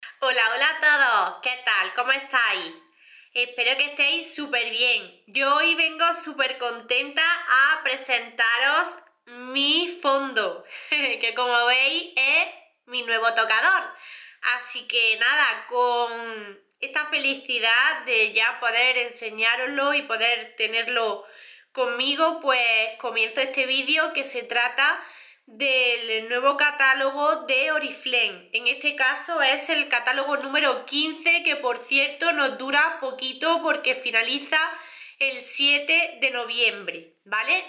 Hola, hola a todos, ¿qué tal? ¿Cómo estáis? Espero que estéis súper bien. Yo hoy vengo súper contenta a presentaros mi fondo, que como veis es mi nuevo tocador. Así que nada, con esta felicidad de ya poder enseñároslo y poder tenerlo conmigo, pues comienzo este vídeo que se trata del nuevo catálogo de Oriflame. En este caso es el catálogo número 15, que por cierto nos dura poquito porque finaliza el 7 de noviembre, ¿vale?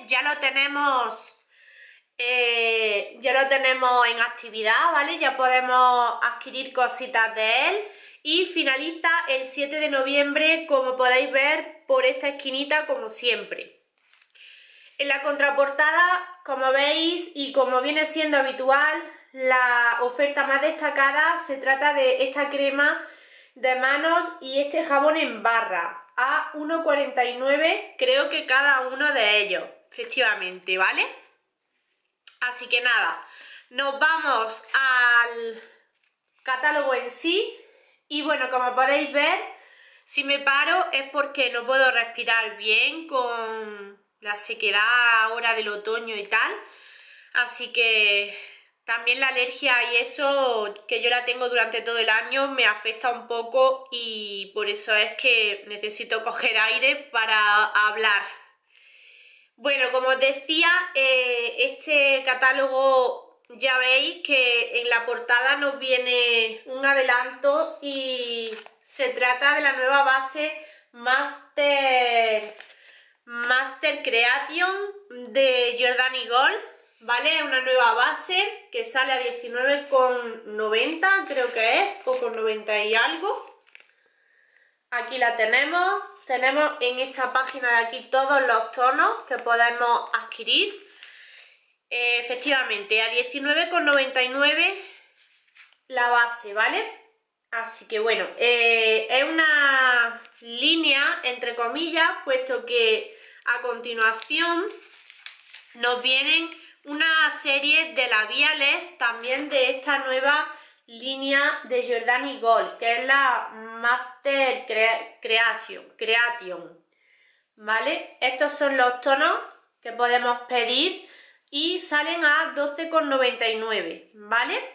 Ya lo tenemos en actividad, ¿vale? Ya podemos adquirir cositas de él y finaliza el 7 de noviembre, como podéis ver, por esta esquinita, como siempre. En la contraportada, como veis y como viene siendo habitual, la oferta más destacada se trata de esta crema de manos y este jabón en barra a 1,49, creo que cada uno de ellos, efectivamente, ¿vale? Así que nada, nos vamos al catálogo en sí y bueno, como podéis ver, si me paro es porque no puedo respirar bien con la sequedad ahora del otoño y tal, así que también la alergia y eso, que yo la tengo durante todo el año, me afecta un poco y por eso es que necesito coger aire para hablar. Bueno, como os decía, este catálogo ya veis que en la portada nos viene un adelanto y se trata de la nueva base Master Creation de Giordani Gold, ¿vale? Una nueva base que sale a 19,90, creo que es, o con 90 y algo. Aquí la tenemos. Tenemos en esta página de aquí todos los tonos que podemos adquirir. Efectivamente, a 19,99 la base, ¿vale? Así que bueno, es una línea entre comillas, puesto que a continuación nos vienen una serie de labiales también de esta nueva línea de Giordani Gold, que es la Master Creation, ¿vale? Estos son los tonos que podemos pedir y salen a 12,99, ¿vale?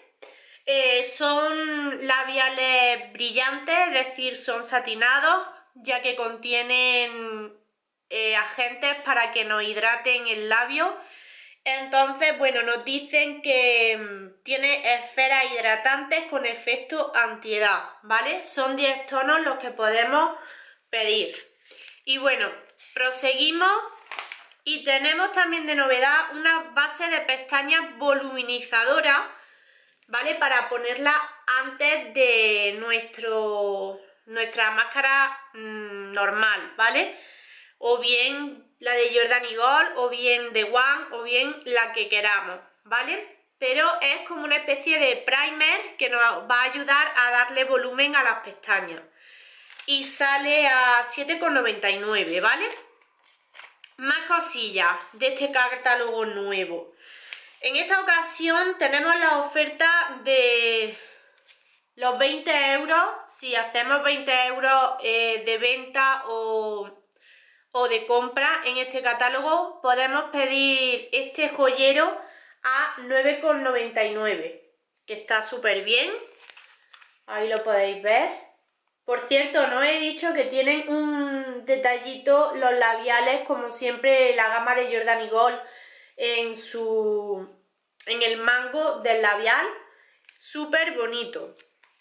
Son labiales brillantes, es decir, son satinados, ya que contienen agentes para que nos hidraten el labio. Entonces, bueno, nos dicen que tiene esferas hidratantes con efecto antiedad, ¿vale? Son 10 tonos los que podemos pedir. Y bueno, proseguimos y tenemos también de novedad una base de pestañas voluminizadora, ¿vale? Para ponerla antes de nuestra máscara normal, ¿vale? O bien la de Giordani Gold, o bien de One, o bien la que queramos, ¿vale? Pero es como una especie de primer que nos va a ayudar a darle volumen a las pestañas. Y sale a 7,99, ¿vale? Más cosillas de este catálogo nuevo. En esta ocasión tenemos la oferta de los 20 euros. Si hacemos 20 euros de venta o de compra en este catálogo, podemos pedir este joyero a 9,99, que está súper bien. Ahí lo podéis ver. Por cierto, no he dicho que tienen un detallito los labiales, como siempre la gama de Giordani Gold en el mango del labial, súper bonito.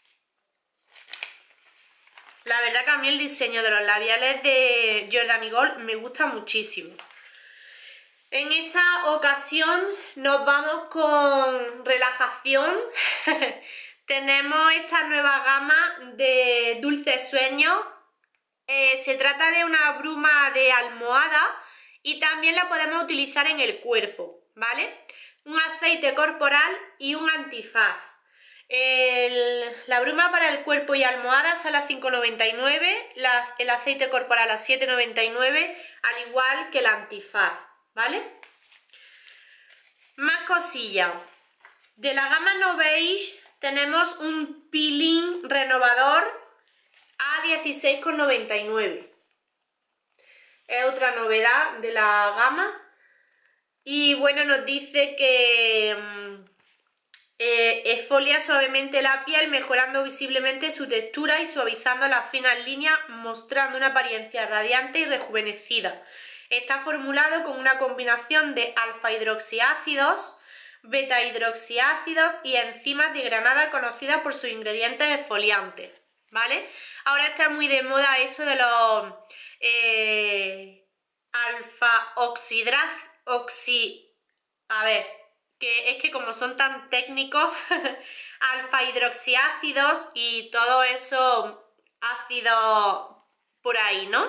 La verdad que a mí el diseño de los labiales de Giordani Gold me gusta muchísimo. En esta ocasión nos vamos con relajación. Tenemos esta nueva gama de Dulces Sueños. Se trata de una bruma de almohada y también la podemos utilizar en el cuerpo, ¿vale? Un aceite corporal y un antifaz. La bruma para el cuerpo y almohada sale a 5,99, el aceite corporal a 7,99, al igual que el antifaz, ¿vale? Más cosillas. De la gama No Beige tenemos un peeling renovador a 16,99. Es otra novedad de la gama. Y bueno, nos dice que exfolia suavemente la piel, mejorando visiblemente su textura y suavizando las finas líneas, mostrando una apariencia radiante y rejuvenecida. Está formulado con una combinación de alfa-hidroxiácidos, beta-hidroxiácidos y enzimas de granada conocidas por sus ingredientes exfoliantes, ¿vale? Ahora está muy de moda eso de los que es que como son tan técnicos, alfa-hidroxiácidos y todo eso ácidos por ahí, ¿no?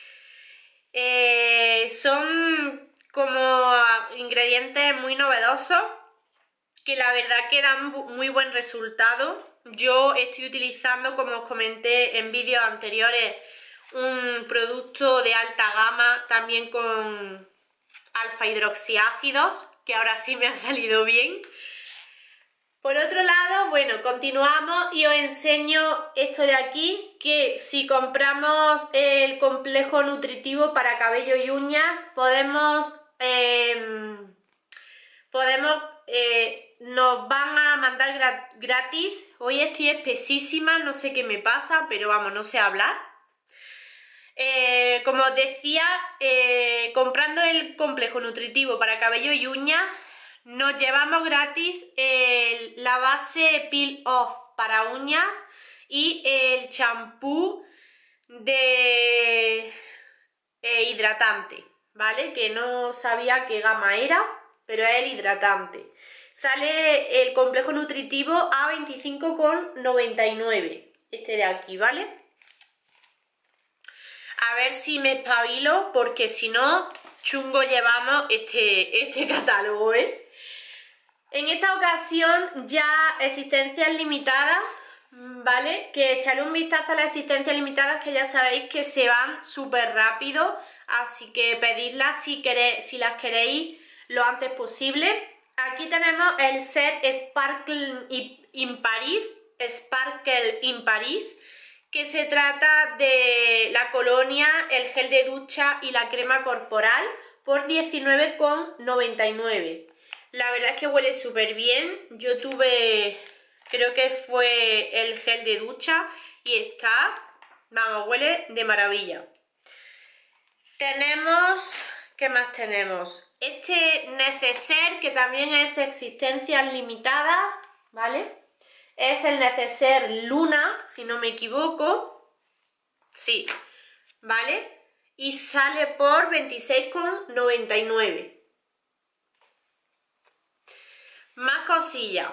Son como ingredientes muy novedosos que la verdad que dan muy buen resultado. Yo estoy utilizando, como os comenté en vídeos anteriores, un producto de alta gama también con alfa-hidroxiácidos, que ahora sí me ha salido bien. Por otro lado, bueno, continuamos y os enseño esto de aquí, que si compramos el complejo nutritivo para cabello y uñas, nos van a mandar gratis. Hoy estoy espesísima, no sé qué me pasa, pero vamos, no sé hablar. Como os decía, comprando el complejo nutritivo para cabello y uñas, nos llevamos gratis la base Peel Off para uñas y el champú de hidratante, ¿vale? Que no sabía qué gama era, pero es el hidratante. Sale el complejo nutritivo a 25,99, este de aquí, ¿vale? A ver si me espabilo, porque si no, chungo llevamos este catálogo, ¿eh? En esta ocasión ya existencias limitadas, ¿vale? Que echarle un vistazo a las existencias limitadas, que ya sabéis que se van súper rápido, así que pedidlas si las queréis lo antes posible. Aquí tenemos el set Sparkle in Paris, que se trata de la colonia, el gel de ducha y la crema corporal por 19,99. La verdad es que huele súper bien. Yo tuve, creo que fue el gel de ducha y está, vamos, huele de maravilla. Tenemos, ¿qué más tenemos? Este neceser, que también es existencias limitadas, ¿vale? Es el neceser Luna, si no me equivoco. Sí, ¿vale? Y sale por 26,99. Más cosillas.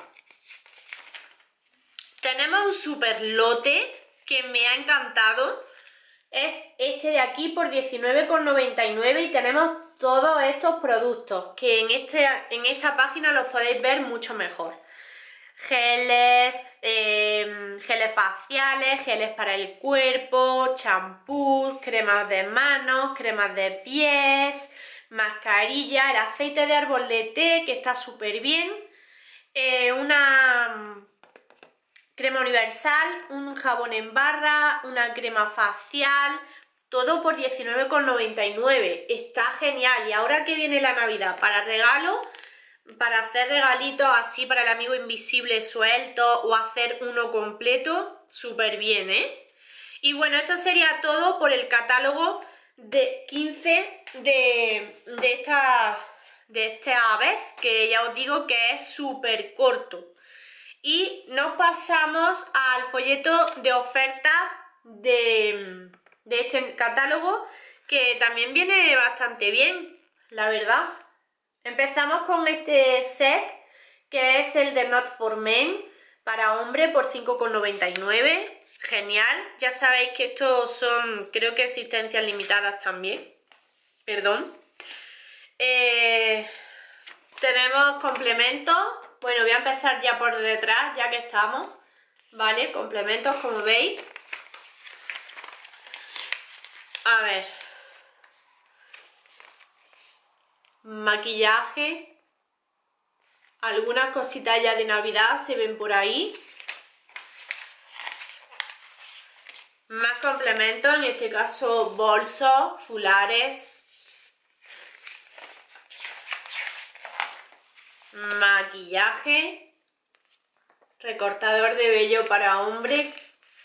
Tenemos un super lote que me ha encantado. Es este de aquí por 19,99 y tenemos todos estos productos que en esta página los podéis ver mucho mejor. Geles, geles faciales, geles para el cuerpo, champús, cremas de manos, cremas de pies, mascarilla, el aceite de árbol de té, que está súper bien, una crema universal, un jabón en barra, una crema facial, todo por 19,99. Está genial. Y ahora que viene la Navidad, para regalo, para hacer regalitos así para el amigo invisible suelto o hacer uno completo, súper bien, ¿eh? Y bueno, esto sería todo por el catálogo de 15 de esta vez, que ya os digo que es súper corto. Y nos pasamos al folleto de oferta de este catálogo, que también viene bastante bien, la verdad. Empezamos con este set, que es el de Not For Men para hombre por 5,99. Genial. Ya sabéis que estos son, creo que existencias limitadas también. Perdón. Tenemos complementos. Bueno, voy a empezar ya por detrás, ya que estamos. Vale, complementos, como veis. A ver. Maquillaje. Algunas cositas ya de Navidad se ven por ahí. Más complementos, en este caso bolsos, fulares, maquillaje, recortador de vello para hombre,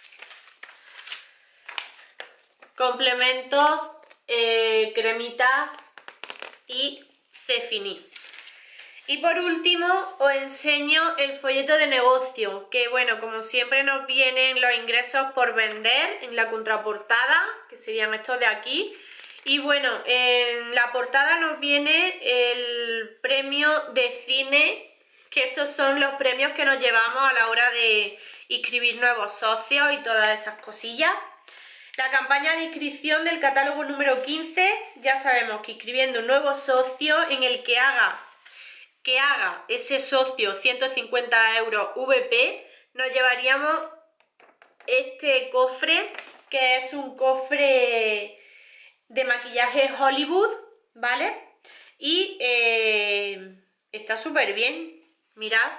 complementos, cremitas y Cefini. Y por último os enseño el folleto de negocio, que bueno, como siempre nos vienen los ingresos por vender en la contraportada, que serían estos de aquí. Y bueno, en la portada nos viene el premio de cine, que estos son los premios que nos llevamos a la hora de inscribir nuevos socios y todas esas cosillas. La campaña de inscripción del catálogo número 15, ya sabemos que inscribiendo un nuevo socio en el que haga ese socio 150 € VP, nos llevaríamos este cofre, que es un cofre de maquillaje Hollywood, ¿vale? Y está súper bien, mirad.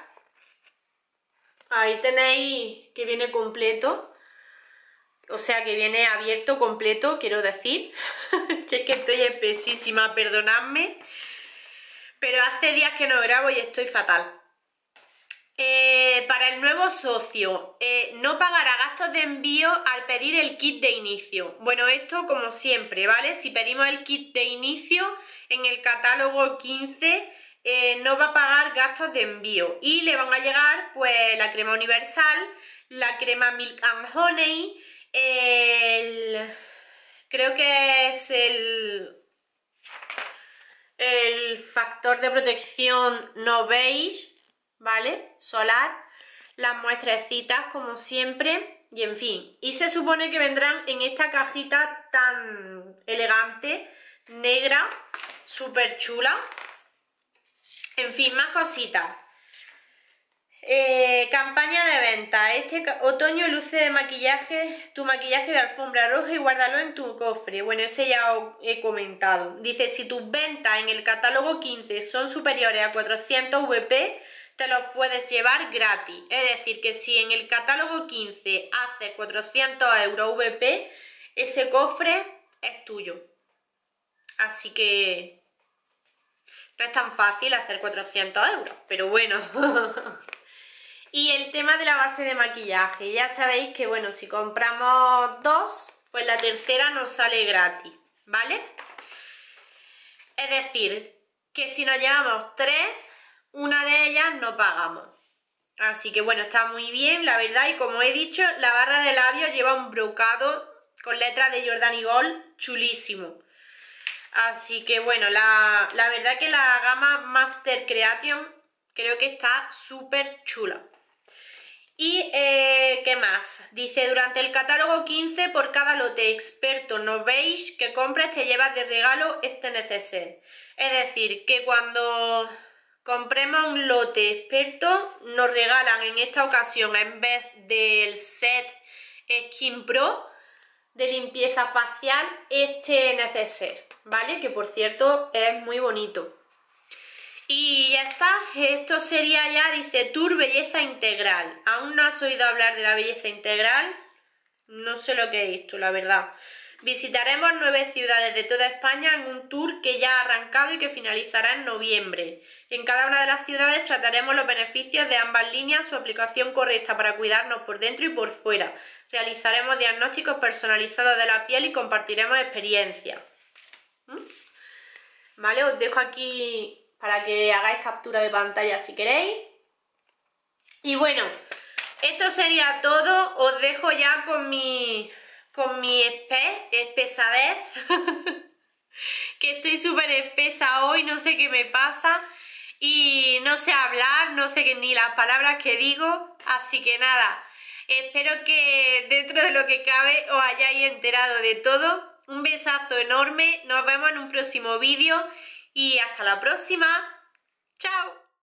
Ahí tenéis que viene completo, o sea que viene abierto completo, quiero decir. Que es que estoy espesísima, perdonadme. Pero hace días que no grabo y estoy fatal. Para el nuevo socio, no pagará gastos de envío al pedir el kit de inicio. Bueno, esto como siempre, ¿vale? Si pedimos el kit de inicio en el catálogo 15, no va a pagar gastos de envío. Y le van a llegar pues la crema universal, la crema Milk and Honey, creo que es el factor de protección no beige, ¿vale? Solar, las muestrecitas como siempre y en fin. Y se supone que vendrán en esta cajita tan elegante, negra, súper chula. En fin, más cositas. Campaña de venta. Este otoño luce de maquillaje, tu maquillaje de alfombra roja y guárdalo en tu cofre. Bueno, ese ya os he comentado. Dice, si tus ventas en el catálogo 15 son superiores a 400 VP, te los puedes llevar gratis. Es decir, que si en el catálogo 15 haces 400 € VP, ese cofre es tuyo. Así que no es tan fácil hacer 400 €, pero bueno. Y el tema de la base de maquillaje, ya sabéis que bueno, si compramos dos, pues la tercera nos sale gratis, ¿vale? Es decir, que si nos llevamos tres, una de ellas no pagamos. Así que bueno, está muy bien, la verdad, y como he dicho, la barra de labios lleva un brocado con letras de Jordani Gold chulísimo. Así que bueno, la verdad que la gama Master Creation creo que está súper chula. Y ¿qué más? Dice, durante el catálogo 15, por cada lote experto no beige que compres te llevas de regalo este neceser. Es decir, que cuando compremos un lote experto nos regalan en esta ocasión, en vez del set Skin Pro de limpieza facial, este neceser, ¿vale? Que por cierto es muy bonito. Y ya está, esto sería ya, dice, Tour Belleza Integral. ¿Aún no has oído hablar de la belleza integral? No sé lo que es esto, la verdad. Visitaremos 9 ciudades de toda España en un tour que ya ha arrancado y que finalizará en noviembre. En cada una de las ciudades trataremos los beneficios de ambas líneas, su aplicación correcta para cuidarnos por dentro y por fuera. Realizaremos diagnósticos personalizados de la piel y compartiremos experiencias. Vale, os dejo aquí para que hagáis captura de pantalla si queréis. Y bueno, esto sería todo. Os dejo ya con mi espesadez. Que estoy súper espesa hoy, no sé qué me pasa. Y no sé hablar, no sé ni las palabras que digo. Así que nada, espero que dentro de lo que cabe os hayáis enterado de todo. Un besazo enorme, nos vemos en un próximo vídeo. Y hasta la próxima. ¡Chao!